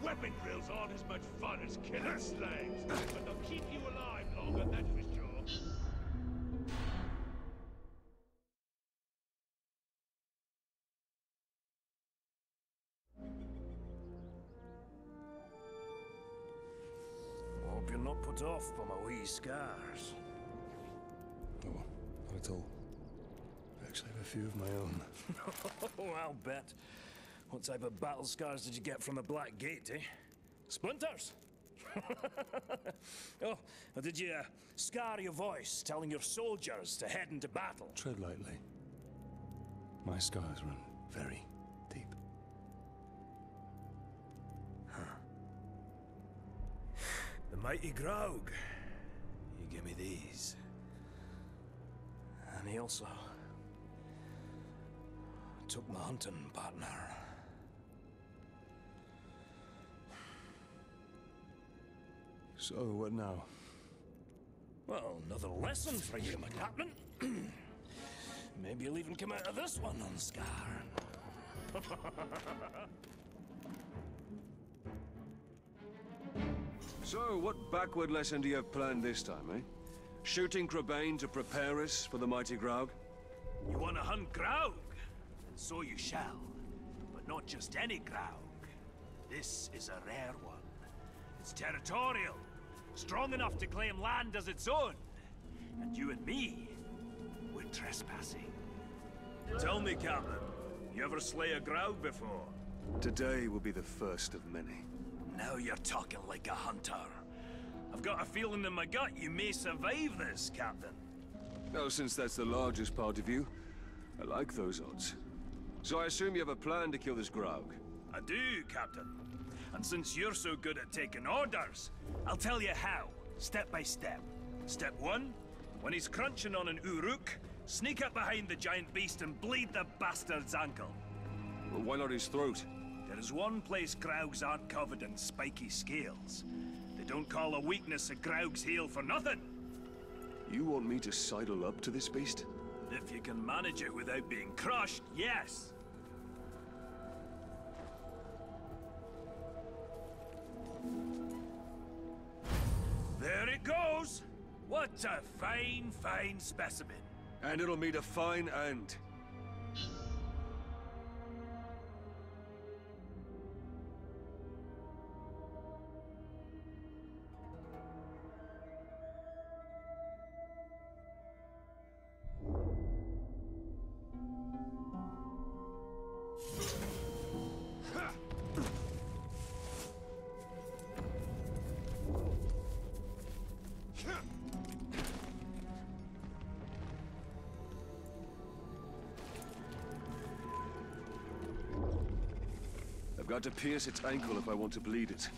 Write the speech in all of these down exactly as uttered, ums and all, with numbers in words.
Weapon drills aren't as much fun as killing slaves, but they'll keep you alive longer, that's for sure. Hope you're not put off by my wee scars. Oh, not at all. I actually have a few of my own. Oh, I'll bet. What type of battle scars did you get from the Black Gate, eh? Splinters? Oh, or did you uh, scar your voice telling your soldiers to head into battle? Tread lightly. My scars run very deep. Huh. The mighty Graug. You give me these. And he also took my hunting partner. So, what now? Well, another lesson for you, my captain. Maybe you'll even come out of this one unscarred. So, what backward lesson do you have planned this time, eh? Shooting Crebain to prepare us for the mighty Graug? You want to hunt Graug? And so you shall. But not just any Graug. This is a rare one. It's territorial. Strong enough to claim land as its own. And you and me, we're trespassing. Tell me, Captain, you ever slay a Graug before? Today will be the first of many. Now you're talking like a hunter. I've got a feeling in my gut you may survive this, Captain. Well, since that's the largest part of you, I like those odds. So I assume you have a plan to kill this Graug? I do, Captain. And since you're so good at taking orders, I'll tell you how, step by step. Step one, when he's crunching on an Uruk, sneak up behind the giant beast and bleed the bastard's ankle. Well, why not his throat? There is one place Graugs aren't covered in spiky scales. They don't call a weakness a Graug's heel for nothing. You want me to sidle up to this beast? If you can manage it without being crushed, yes. There it goes! What a fine, fine specimen. And it'll meet a fine end. I've got to pierce its ankle if I want to bleed it.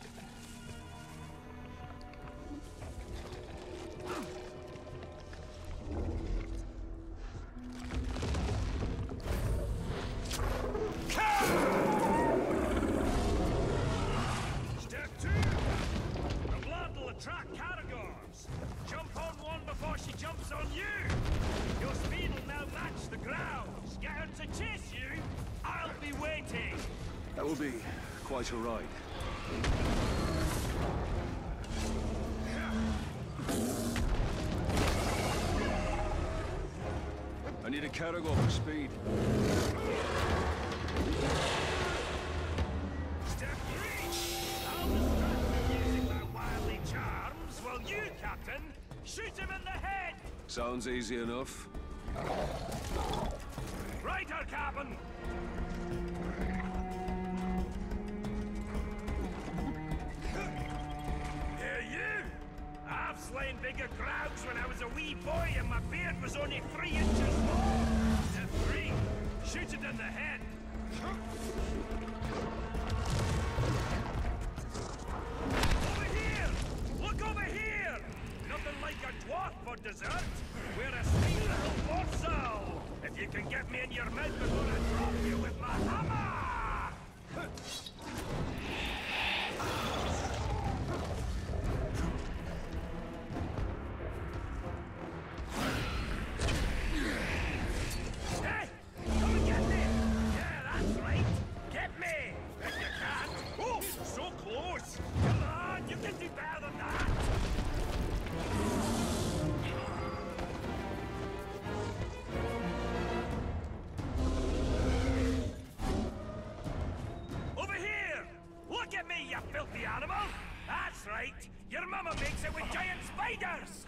Step two! The blood will attract Caragors. Jump on one before she jumps on you. Your speed will now match the ground's. Get her to chase you. I'll be waiting. That will be quite a ride. I need a Caragor for speed. Step three! I'll distract him using my wily charms, while you, Captain, shoot him in the head! Sounds easy enough. Right, our cabin! I've slain bigger Graugs when I was a wee boy and my beard was only three inches long. Step three, shoot it in the head. Over here! Look over here! Nothing like a dwarf for dessert. We're a sweet little morsel. If you can get me in your mouth before I drop you with my hammer! Close! animal? That's right. Your mama makes it with giant spiders!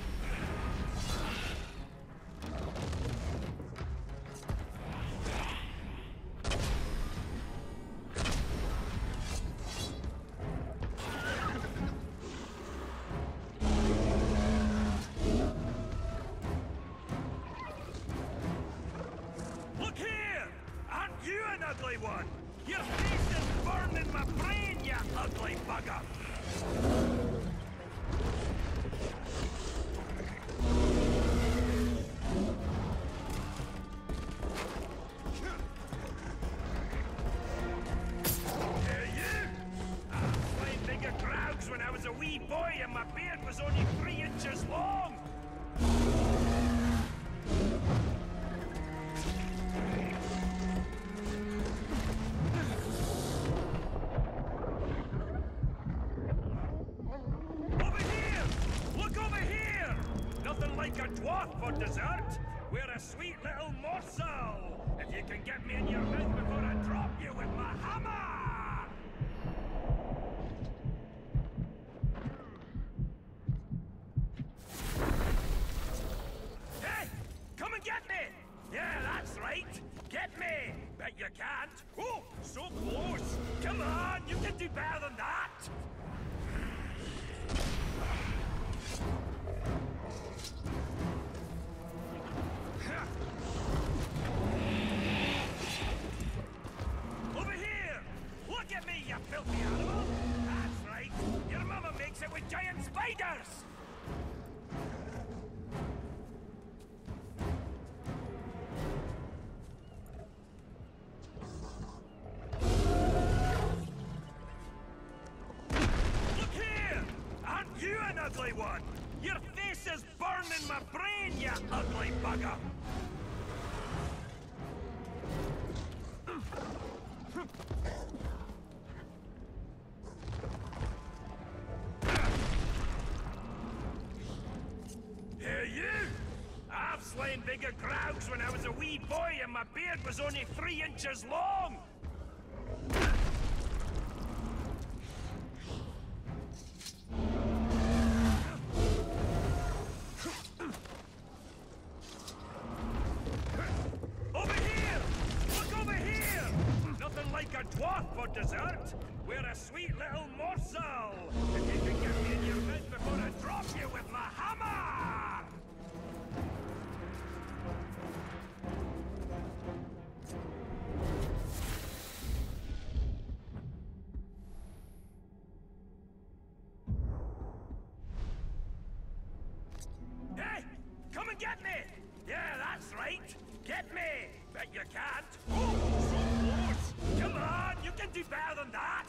Look here! Aren't you an ugly one? Your face is burning my brain, you ugly bugger! Hey, you! I was playing bigger crowds when I was a wee boy and my beard was only three inches long! Like a dwarf for dessert? We're a sweet little morsel! If you can get me in your mouth before I drop you with my hammer! Hey! Come and get me! Yeah, that's right! Get me! Bet you can't! Oh, so close! Come on, you can do better than that! Over here! Look at me, you filthy animal! That's right! Your mama makes it with giant spiders! Look here! Aren't you an ugly one? Your face is burning my brain, you ugly bugger! Hey, you! I've slain bigger crowds when I was a wee boy and my beard was only three inches long! Over here! Look over here! Nothing like a dwarf for dessert! We're a sweet little morsel! If you can get me in your mouth before I drop you with my hammer! Hey! Come and get me! Yeah, that's right! Get me! Bet you can't! Oh, so close! Come on, you can do better than that!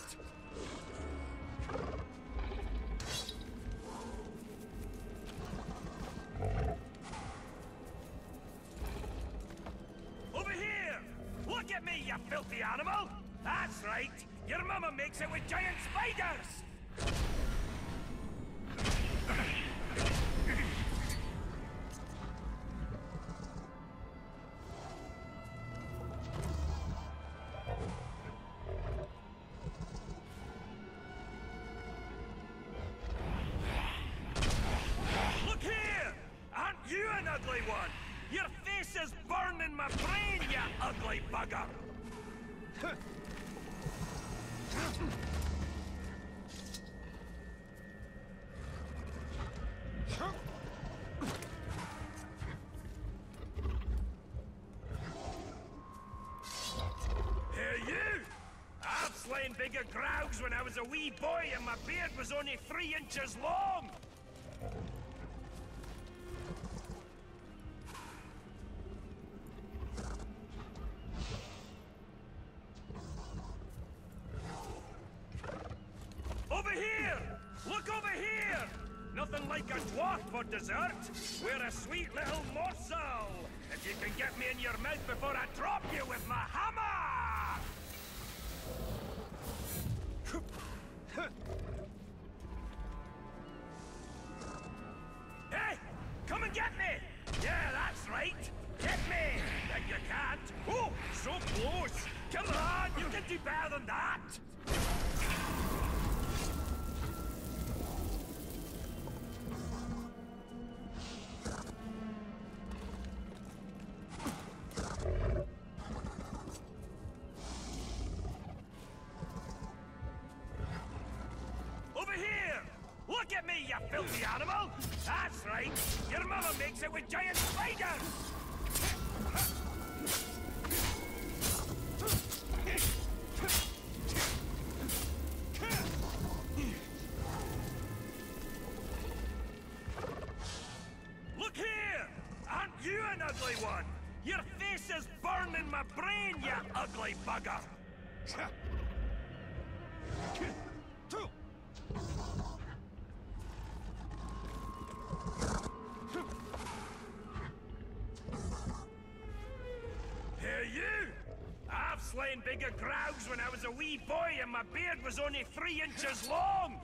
Over here! Look at me, you filthy animal! That's right! Your mama makes it with giant spiders! Look here! Aren't you an ugly one? Your face is burning my brain, you ugly bugger! Hey, you! I've slain bigger crowds when I was a wee boy and my beard was only three inches long! Over here! Look over here! Nothing like a dwarf for dessert! We're a sweet little morsel! If you can get me in your mouth before I drop you with my hammer! Hey! Come and get me! Yeah, that's right! Get me! Bet you can't! Oh, so close! Come on, you can do better than that! filthy animal! That's right! Your mama makes it with giant spiders! Look here! Aren't you an ugly one? Your face is burning my brain, you ugly bugger! Here you! I've slain bigger grougs when I was a wee boy and my beard was only three inches long!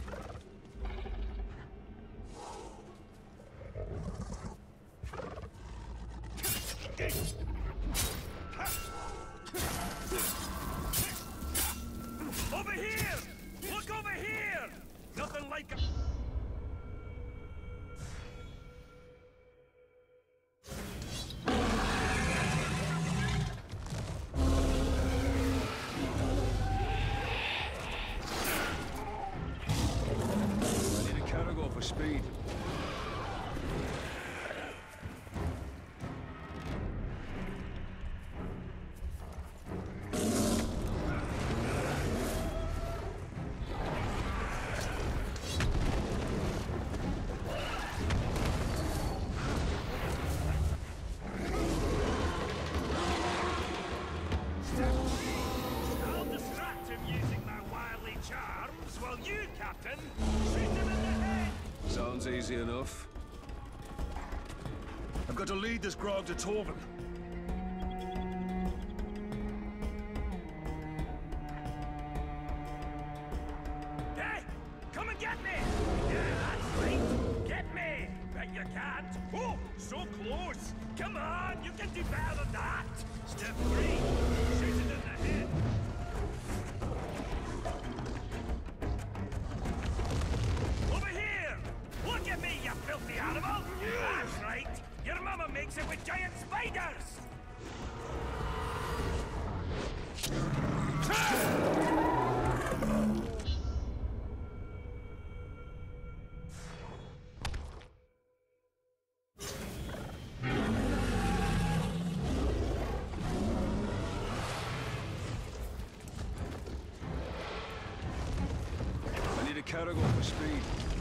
Over here! Look over here! Nothing like a... I need a cargo for speed. I'll distract him using my wily charms, while you, Captain, shoot him in the head! Sounds easy enough. I've got to lead this grog to Torvin. Hey! Come and get me! Yeah, that's right! Get me! Bet you can't! Oh, so close! Come on, you can do better than that! Step three, shoot it in the head! Over here! Look at me, you filthy animal! That's right! Your mama makes it with giant spiders! I need a cargo for speed.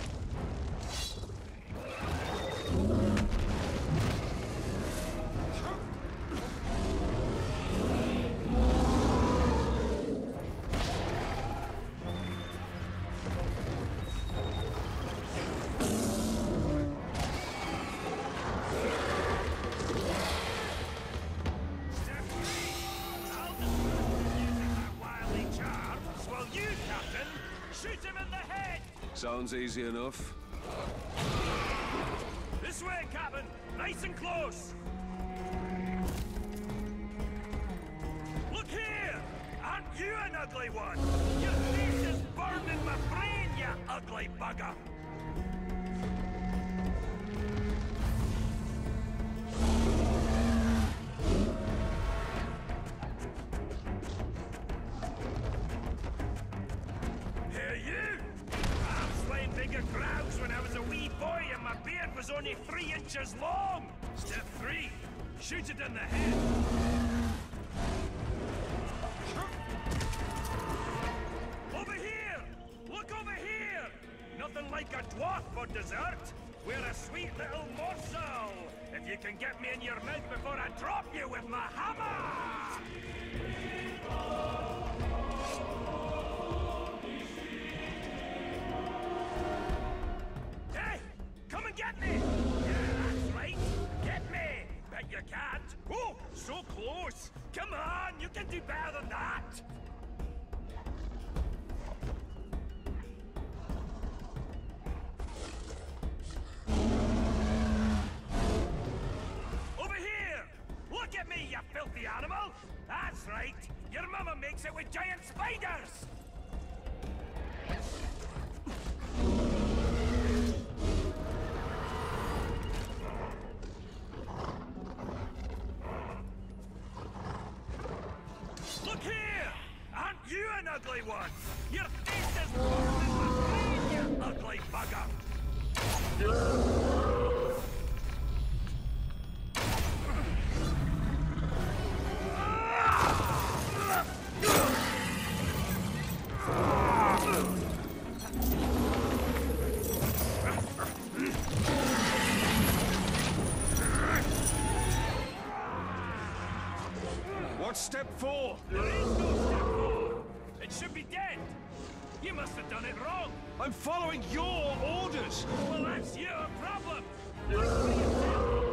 Step three, I'll distract him using my wily charms, while you, Captain, shoot him in the head! Sounds easy enough. This way, Captain! Nice and close! Look here! Aren't you an ugly one? Your face is burning my brain, you ugly bugger! Here you! I've slain bigger grougs when I was a wee boy and my beard was only three inches long! Step three, shoot it in the head! Over here! Look over here! Nothing like a dwarf for dessert! We're a sweet little morsel! If you can get me in your mouth before I drop you with my hammer! Hey! Come and get me! Yeah, that's right! Get me! Bet you can't! Oh, so close! Come on, you can do better than that! Over here! Look at me, you filthy animal! That's right! Your mama makes it with giant spiders! Look here! Aren't you an ugly one? Your face is burning my brain, you ugly bugger! What's step four? There is no step four. It should be dead. You must have done it wrong. I'm following your orders! Well, that's your problem. Look for yourself.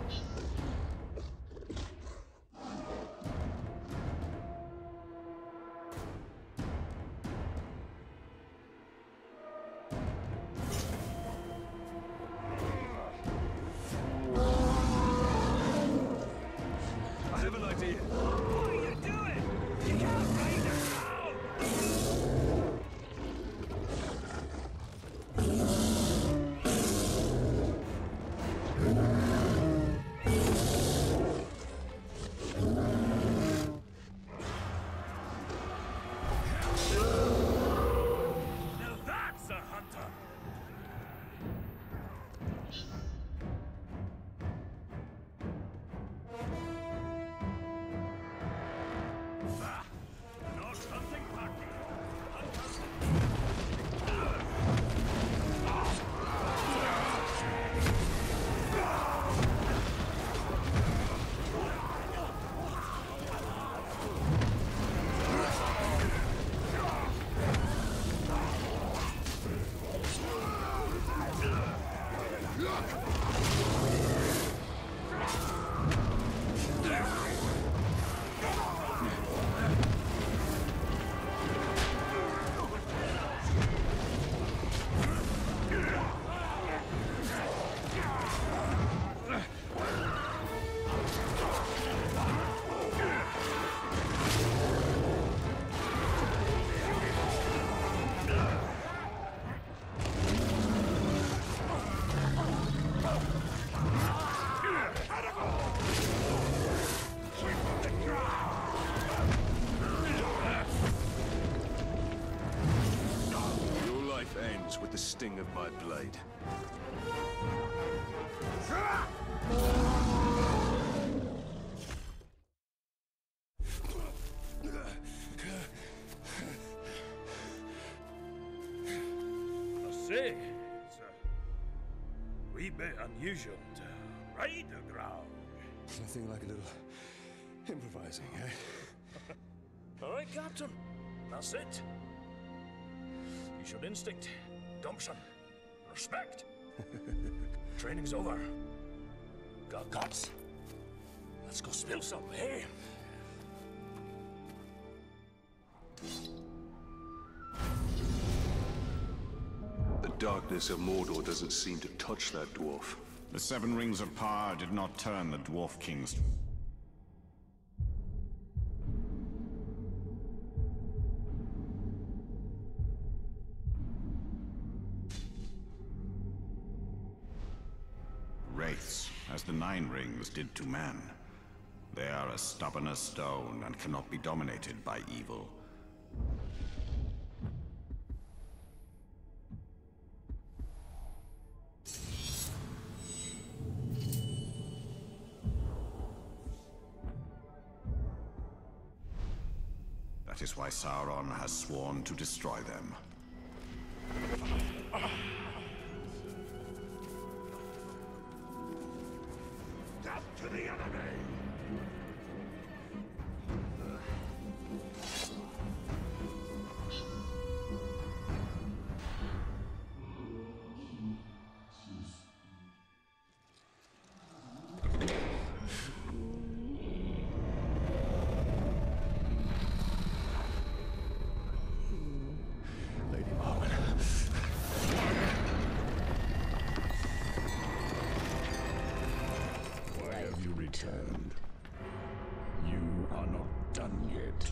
I have an idea. What are you doing? You can't ride a cow. Now that's a hunter. Ah, not hunting party. Your life ends with the sting of my blade. I say, it's a wee bit unusual to ride a ground. Nothing like a little improvising, eh? All right, Captain. That's it. You showed instinct, gumption, respect. Training's over. Got guts. Let's go spill some, hey? The darkness of Mordor doesn't seem to touch that dwarf. The Seven Rings of Power did not turn the Dwarf Kings. Wraiths, as the Nine Rings did to man. They are as stubborn as stone and cannot be dominated by evil. That is why Sauron has sworn to destroy them. Death to the enemy! Lady Marwen. Why have you returned? You are not done yet.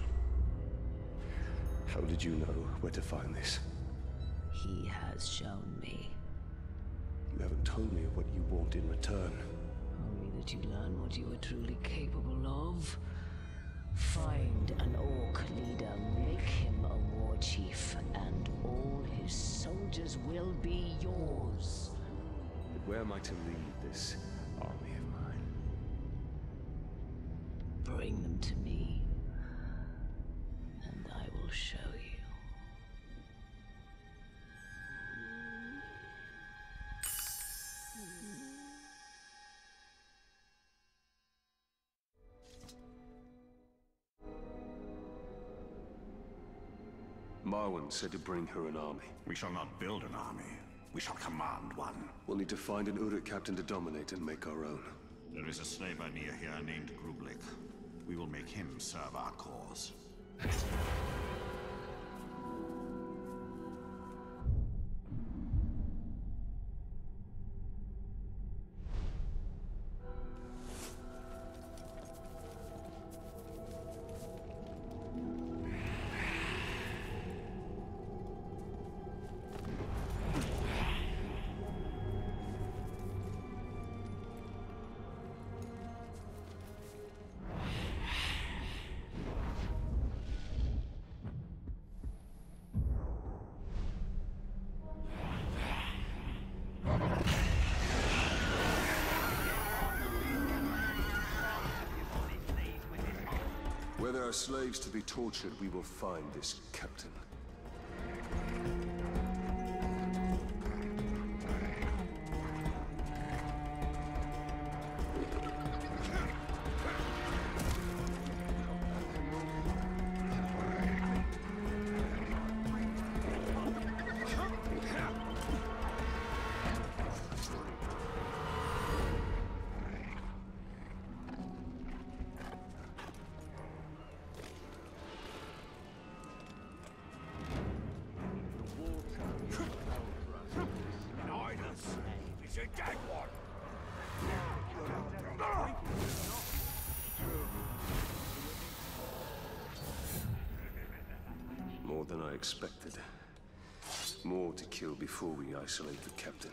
How did you know where to find this? He has shown me. You haven't told me what you want in return. Only that you learn what you are truly capable of. Find an orc leader, make him a war chief, and all his soldiers will be yours. Where am I to lead this army of mine? Bring them to me, and I will show you. Marwan said to bring her an army. We shall not build an army. We shall command one. We'll need to find an Uruk captain to dominate and make our own. There is a slave near here named Grublik. We will make him serve our cause. Where there are slaves to be tortured, we will find this captain. More than I expected. More to kill before we isolate the captain.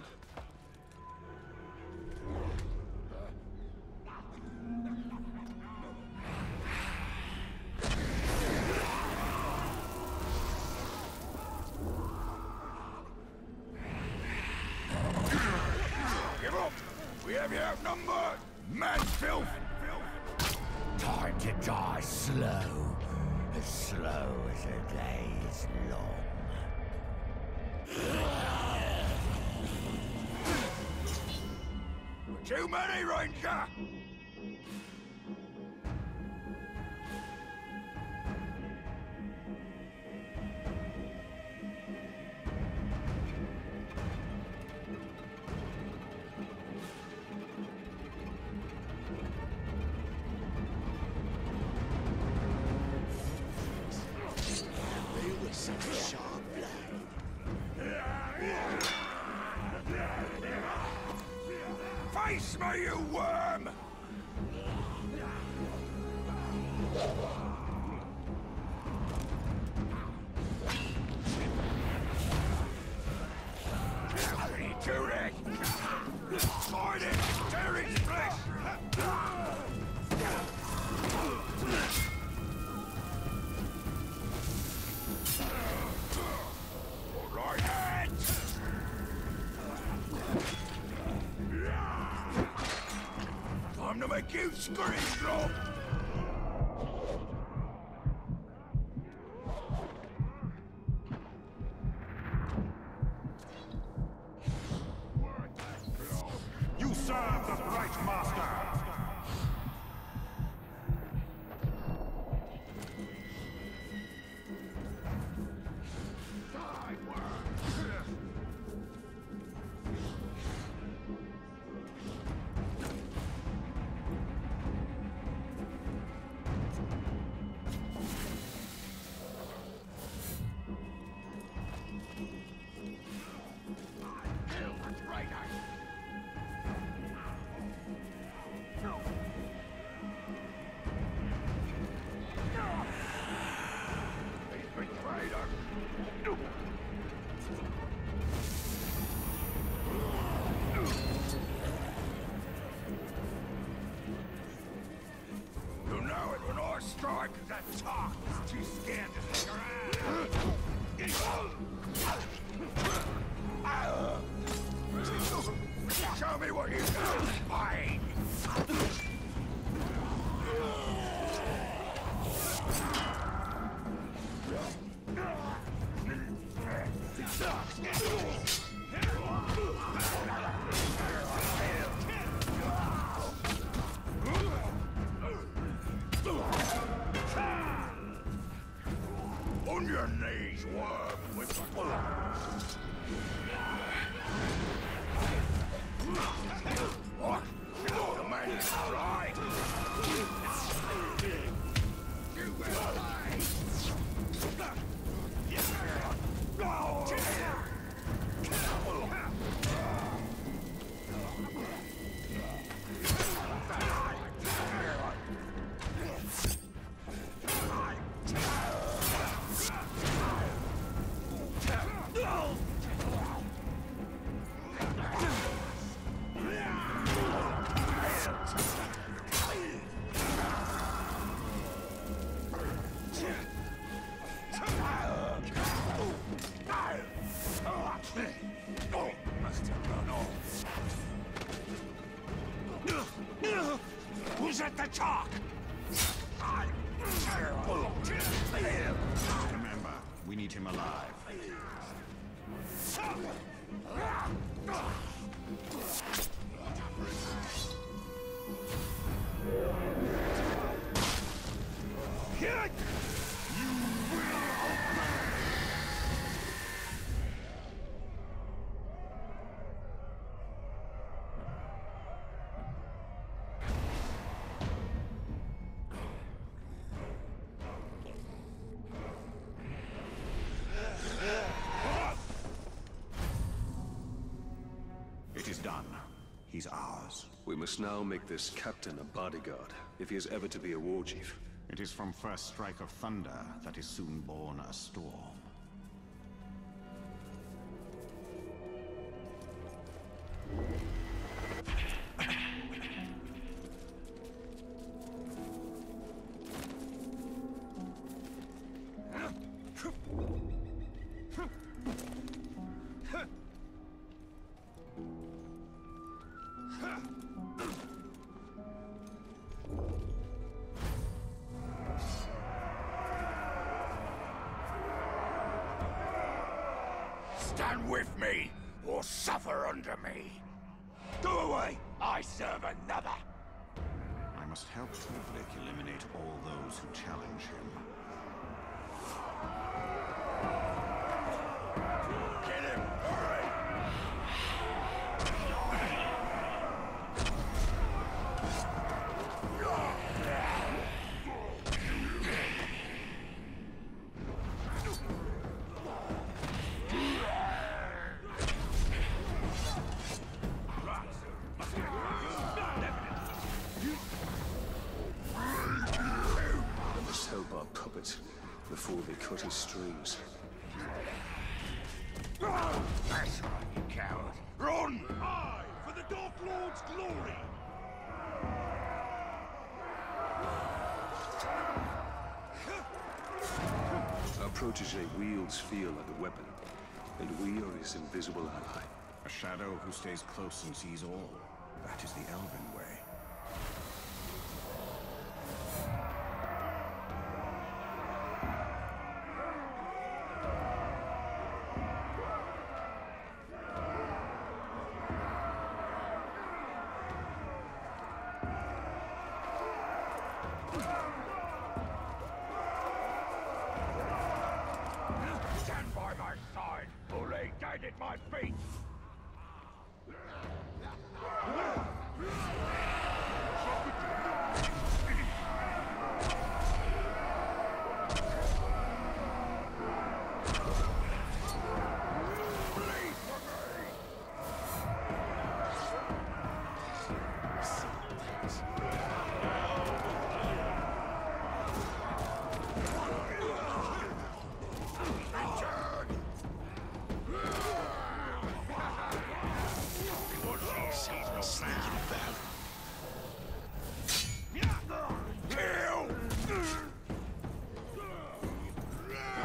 Give up! We have you outnumbered! Man filth! Time to die slow. As slow as a day is long. Too many, Ranger! Face me, you worm! Do it! Find it! Tear its flesh! Right hand! Time to make you scream, drop! You serve the Bright Master! You know it when I strike, that talk is too scared to stick around. Show me what you got. Fine. On your knees, worm with what? The man is right. You will die. Who's at the chalk? Remember, we need him alive. It is done. He's ours. We must now make this captain a bodyguard, if he is ever to be a war chief. It is from first strike of thunder that is soon born a storm. Stand with me, or suffer under me. Go away! I serve another. I must help Trublik eliminate all those who challenge him. Kill him! Hurry! Before they cut his strings. That's right, you coward. Run! Aye, for the Dark Lord's glory! Our protege wields fear like a weapon, and we are his invisible ally. A shadow who stays close and sees all. That is the Elven way. Stand by my side, or lay dead at my feet!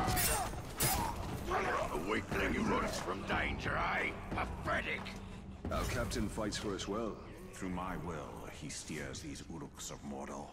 Weakling who runs from danger, eh? Pathetic! Our captain fights for us well. Through my will, he steers these Uruks of Mordor.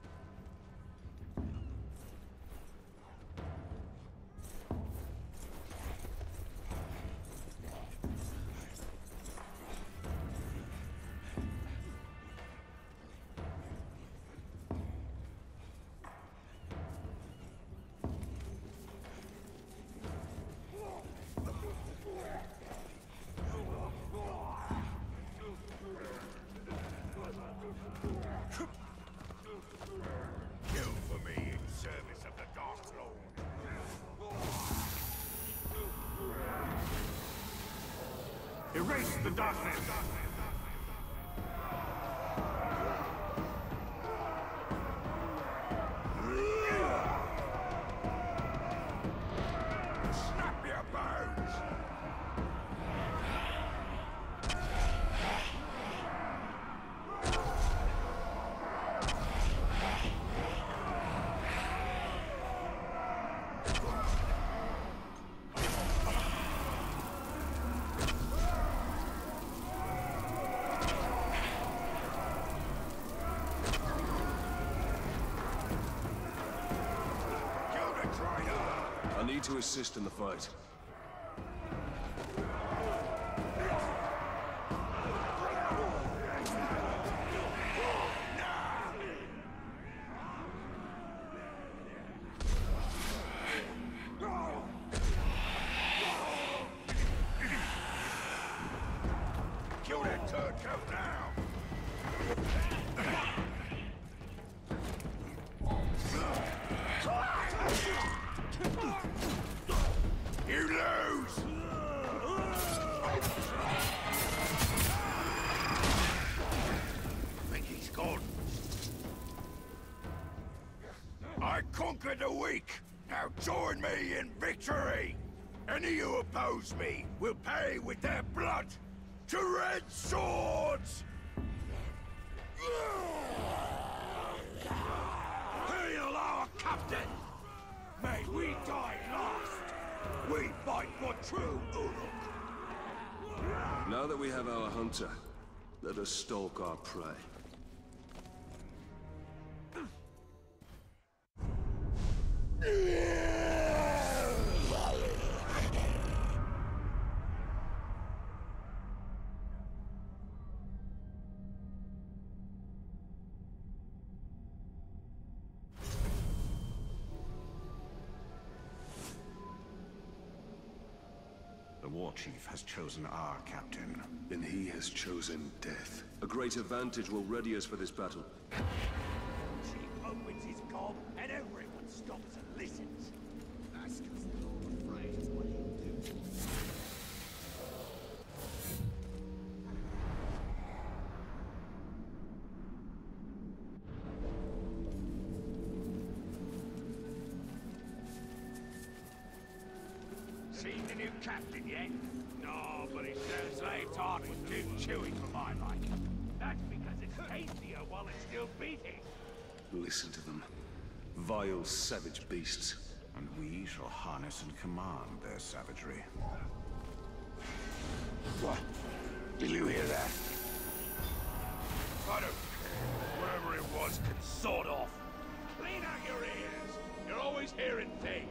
Kill for me in service of the Dark Lord. Erase the darkness! Snap your bones! I need to assist in the fight. Kill that turncoat now! You lose! I think he's gone. I conquered the weak. Now join me in victory. Any who oppose me will pay with their blood to red swords! Hail our captain! May we die last! We fight for true Uruk! Now that we have our hunter, let us stalk our prey. The war chief has chosen our captain. Then he has chosen death. A great advantage will ready us for this battle. Chief opens his gob and everyone stops and listens. That's because they're all afraid of what he'll do. Seen the new captain yet? No, but it sounds like talk was too chewy for my liking. That's because it's tastier while it's still beating. Listen to them. Vile, savage beasts. And we shall harness and command their savagery. What? Did you hear that? I don't care. Whatever it was can sort off. Clean out your ears. You're always hearing things.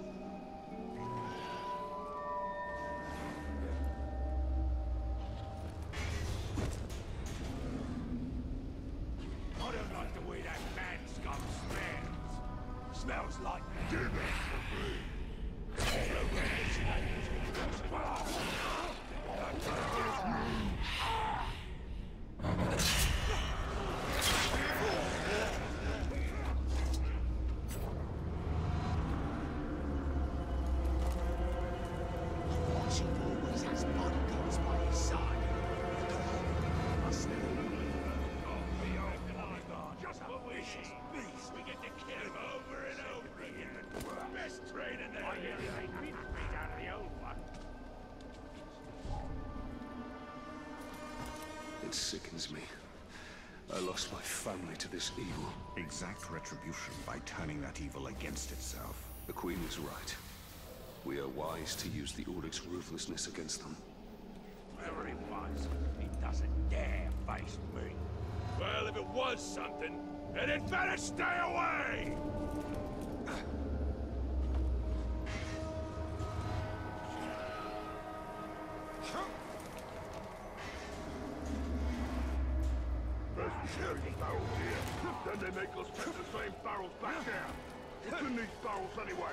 I don't like the way that man scum smells. Smells like dinner. It sickens me. I lost my family to this evil. Exact retribution by turning that evil against itself. The Queen is right. We are wise to use the Uruk's ruthlessness against them. whatever it was, it doesn't dare face me. Well, if it was something, then it better stay away! Barrels here. Then they make us take the same barrels back there. What's in these barrels anyway?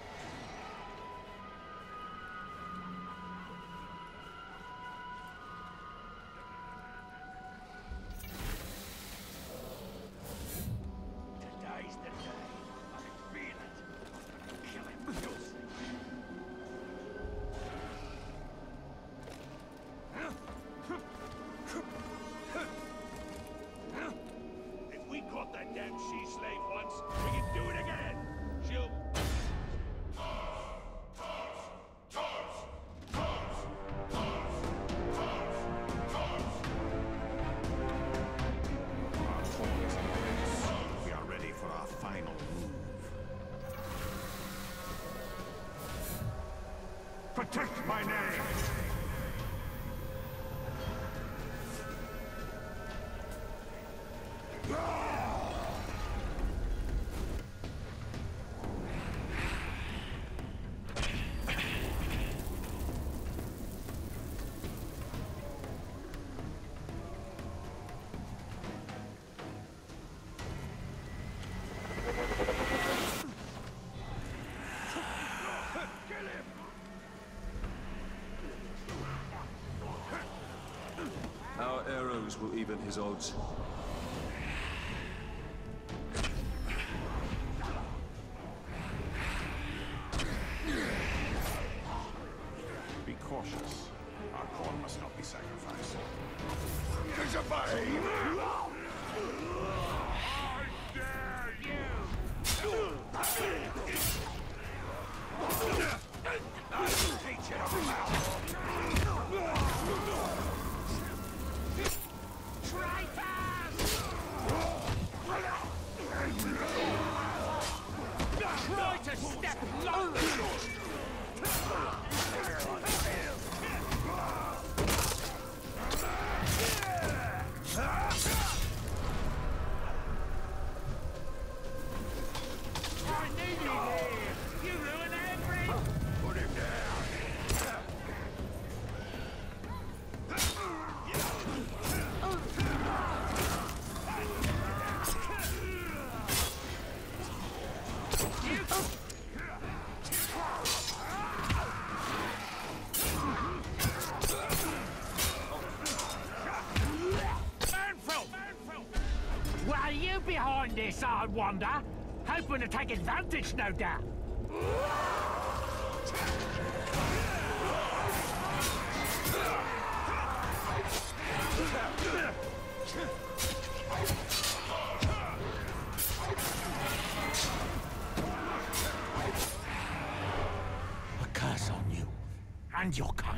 Today's the day. I can feel it. Kill him, you'll see. If we caught that damn she-slave once, we can do it again. She'll... We are ready for our final move. Protect my name! Our arrows will even his odds. Be cautious. Our corn must not be sacrificed. Disobey! I dare you! I'll teach you to mouth! Try to step low! I need you here! You ruin every... Put him down! What are you behind this, I wonder? Hoping to take advantage, no doubt. A curse on you and your kind.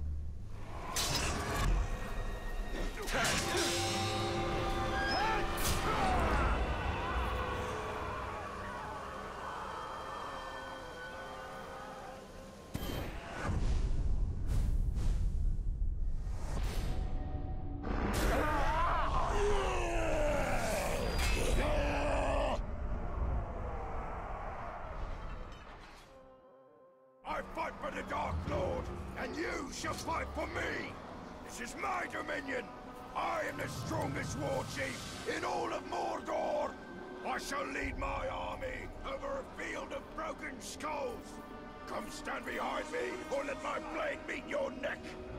I fight for the Dark Lord, and you shall fight for me! This is my dominion! I am the strongest war chief in all of Mordor! I shall lead my army over a field of broken skulls! Come stand behind me, or let my blade meet your neck!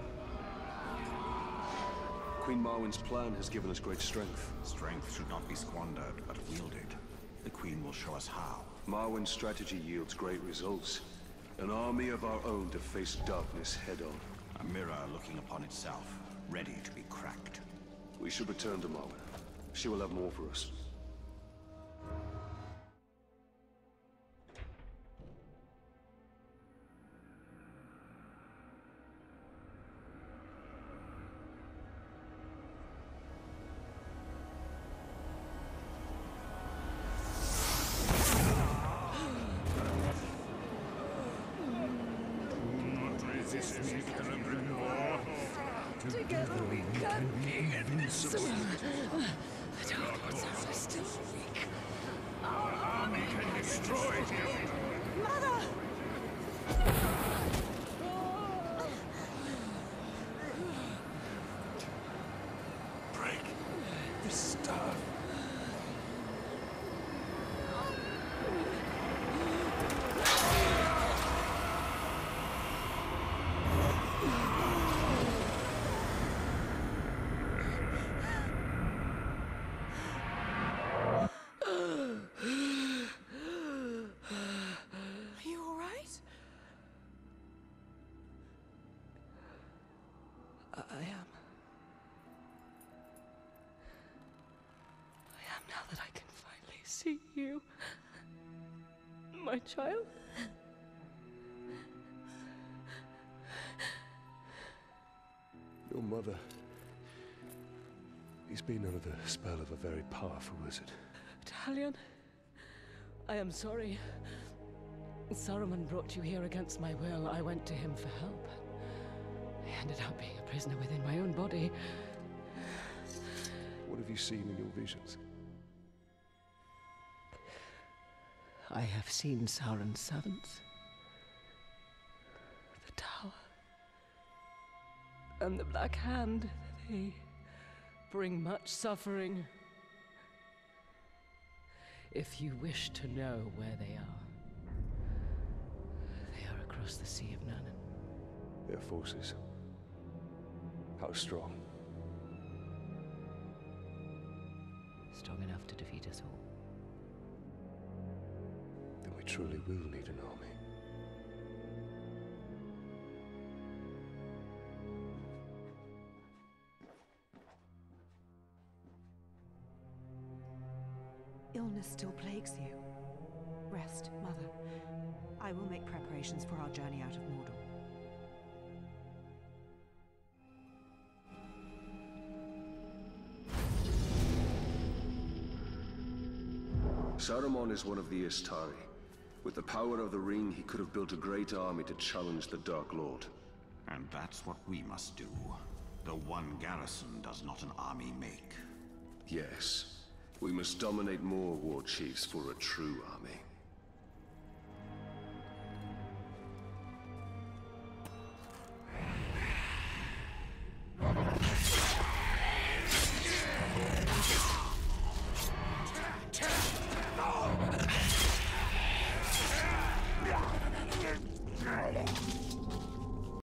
Queen Marwen's plan has given us great strength. Strength should not be squandered, but wielded. The Queen will show us how. Marwen's strategy yields great results. An army of our own to face darkness head-on. A mirror looking upon itself, ready to be cracked. We should return to Marwen. She will have more for us. Resist me, Celebrimbor. Together we can be invincible. The Dark Lords are still weak. Our army can destroy you. Mother! Break this stuff. I am. I am now that I can finally see you. My child. Your mother. He's been under the spell of a very powerful wizard. Talion, I am sorry. Saruman brought you here against my will. I went to him for help. I ended up being a prisoner within my own body. What have you seen in your visions? I have seen Sauron's servants. The tower. And the Black Hand. They bring much suffering. If you wish to know where they are, they are across the Sea of Nurnen. Their forces. How strong? Strong enough to defeat us all. Then we truly will need an army. Illness still plagues you. Rest, Mother. I will make preparations for our journey out of Mordor. Saruman is one of the Istari. With the power of the ring, he could have built a great army to challenge the Dark Lord. And that's what we must do. The one garrison does not an army make. Yes. We must dominate more war chiefs for a true army.